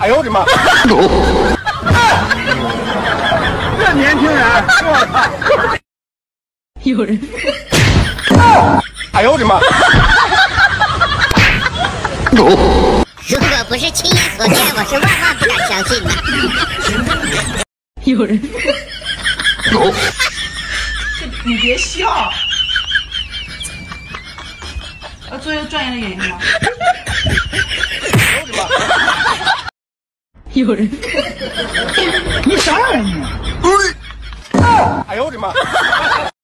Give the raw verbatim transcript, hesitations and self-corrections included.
哎呦我的妈！这年轻人，我操！ 有人。 哎呦我的妈！ 如果不是亲眼所见，我是万万不敢相信的。 有人。 你别笑。要做一个专业的演员吗？ 有人。 你啥人你？哎呦我的妈！